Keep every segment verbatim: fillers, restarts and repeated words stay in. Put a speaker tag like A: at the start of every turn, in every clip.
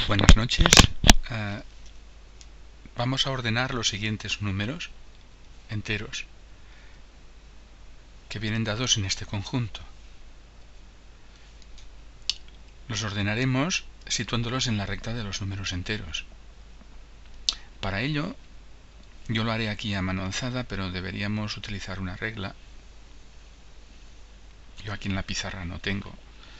A: Buenas noches. Uh, vamos a ordenar los siguientes números enteros que vienen dados en este conjunto. Los ordenaremos situándolos en la recta de los números enteros. Para ello, yo lo haré aquí a mano alzada, pero deberíamos utilizar una regla. Yo aquí en la pizarra no tengo.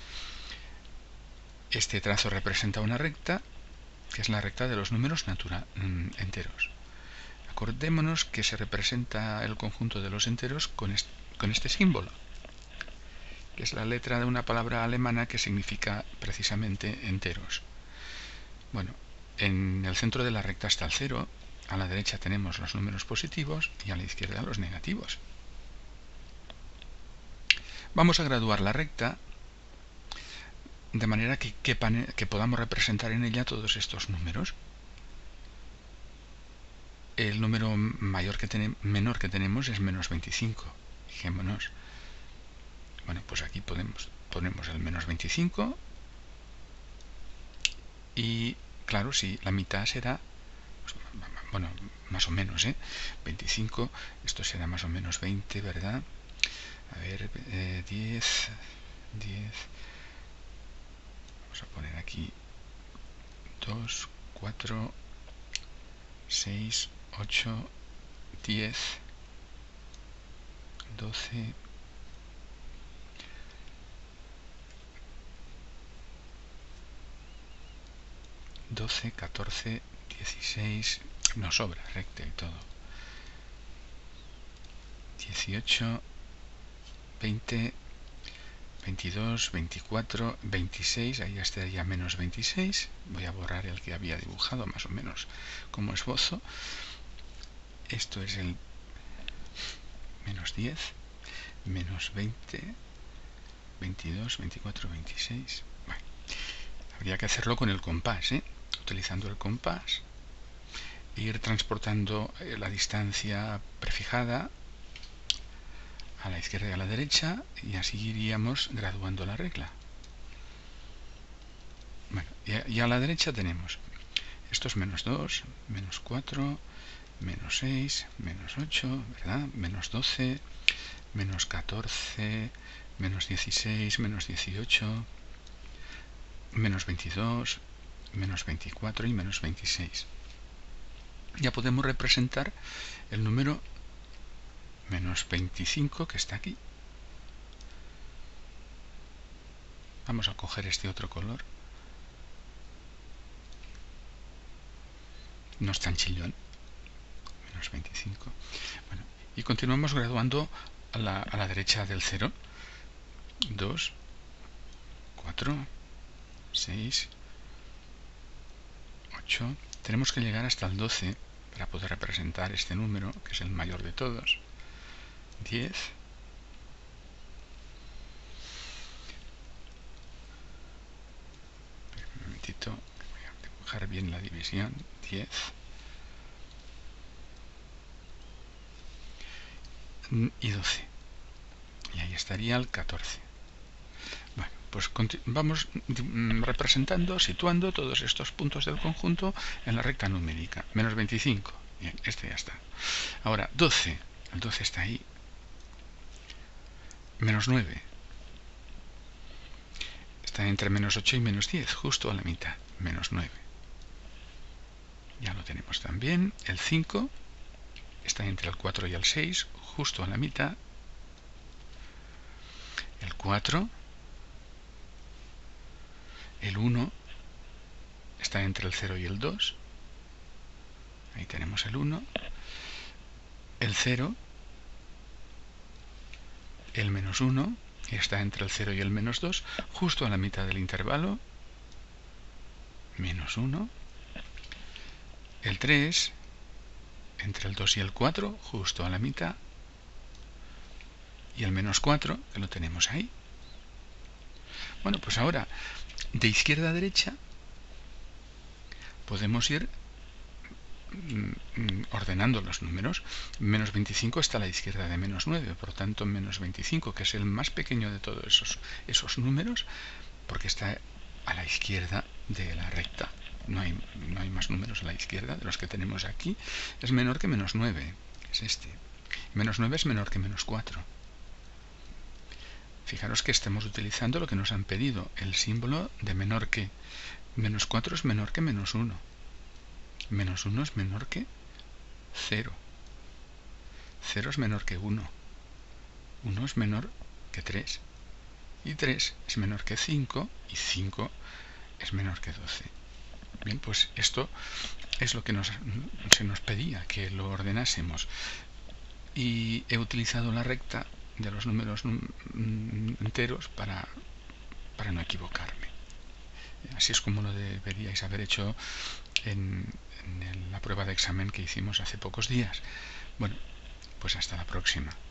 A: Este trazo representa una recta, que es la recta de los números natura, enteros. Acordémonos que se representa el conjunto de los enteros con este, con este símbolo, que es la letra de una palabra alemana que significa precisamente enteros. Bueno, en el centro de la recta está el cero, a la derecha tenemos los números positivos y a la izquierda los negativos. Vamos a graduar la recta de manera que, quepan, que podamos representar en ella todos estos números. El número mayor que tenemos, menor que tenemos es menos veinticinco. Fijémonos. Bueno, pues aquí podemos, ponemos el menos veinticinco. Y claro, sí, la mitad será, pues, bueno, más o menos, ¿eh? veinticinco, esto será más o menos veinte, ¿verdad? A ver, eh, diez, diez. Vamos a poner aquí dos, cuatro, seis, ocho, diez, doce, doce, catorce, dieciséis, nos sobra recta y todo, dieciocho, veinte, veintidós, veinticuatro, veintiséis, ahí ya estaría menos veintiséis. Voy a borrar el que había dibujado más o menos como esbozo. Esto es el menos diez, menos veinte, veintidós, veinticuatro, veintiséis. Bueno, habría que hacerlo con el compás, ¿eh? Utilizando el compás, e ir transportando la distancia prefijada a la izquierda y a la derecha, y así iríamos graduando la regla. Bueno, y a, y a la derecha tenemos, esto es menos dos, menos cuatro, menos seis, menos ocho, ¿verdad? Menos doce, menos catorce, menos dieciséis, menos dieciocho, menos veintidós, menos veinticuatro y menos veintiséis. Ya podemos representar el número menos veinticinco que está aquí. Vamos a coger este otro color. No es tan chillón. Menos veinticinco. Bueno, y continuamos graduando a la, a la derecha del cero. dos, cuatro, seis, ocho. Tenemos que llegar hasta el doce para poder representar este número, que es el mayor de todos. diez. Un momentito, voy a dibujar bien la división. diez. Y doce. Y ahí estaría el catorce. Bueno, pues vamos representando, situando todos estos puntos del conjunto en la recta numérica. Menos veinticinco. Bien, este ya está. Ahora, doce. El doce está ahí. Menos nueve. Está entre menos ocho y menos diez, justo a la mitad. Menos nueve. Ya lo tenemos también. El cinco está entre el cuatro y el seis, justo a la mitad. El cuatro. El uno está entre el cero y el dos. Ahí tenemos el uno. El cero. El menos uno está entre el cero y el menos dos, justo a la mitad del intervalo. Menos uno. El tres, entre el dos y el cuatro, justo a la mitad. Y el menos cuatro, que lo tenemos ahí. Bueno, pues ahora, de izquierda a derecha, podemos ir ordenando los números. Menos veinticinco está a la izquierda de menos nueve, por tanto menos veinticinco, que es el más pequeño de todos esos, esos números, porque está a la izquierda de la recta. no hay, no hay más números a la izquierda de los que tenemos aquí, es menor que menos nueve, es este. Menos nueve es menor que menos cuatro. Fijaros que estamos utilizando lo que nos han pedido, el símbolo de menor que. Menos cuatro es menor que menos uno. Menos uno es menor que cero. cero es menor que uno. uno es menor que tres. Y tres es menor que cinco. Y cinco es menor que doce. Bien, pues esto es lo que nos, se nos pedía, que lo ordenásemos. Y he utilizado la recta de los números enteros para, para no equivocarme. Así es como lo deberíais haber hecho en, en la prueba de examen que hicimos hace pocos días. Bueno, pues hasta la próxima.